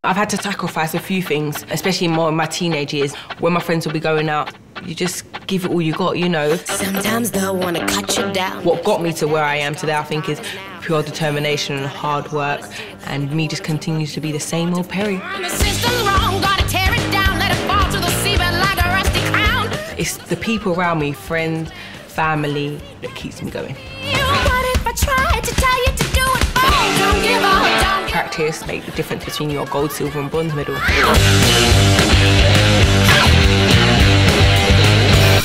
I've had to sacrifice a few things, especially more in my teenage years, when my friends will be going out. You just give it all you got, you know. Sometimes they'll want to cut you down. What got me to where I am today, I think, is pure determination and hard work, and me just continues to be the same old Perri. The system's wrong, gotta tear it down, let it fall to the seabed like a rusty crown. It's the people around me, friends, family, that keeps me going. What if I tried to tell you to do it? Oh, don't give up, don't give up. Practice make the difference between your gold, silver and bronze medal.